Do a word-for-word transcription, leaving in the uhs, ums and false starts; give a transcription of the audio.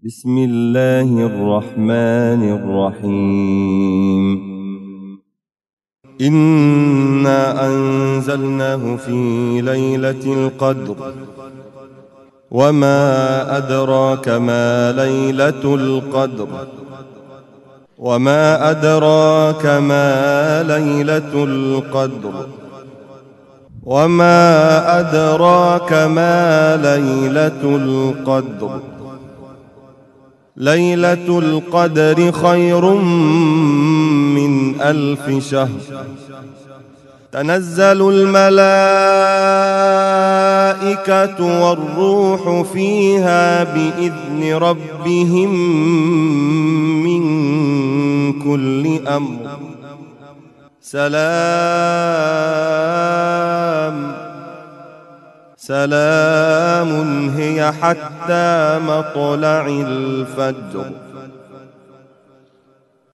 بسم الله الرحمن الرحيم إنا أنزلناه في ليلة القدر وما أدراك ما ليلة القدر وما أدراك ما ليلة القدر وما أدراك ما ليلة القدر ليلة القدر خير من ألف شهر تنزل الملائكة والروح فيها بإذن ربهم من كل أمر سلام سلام هي حتى مطلع الفجر.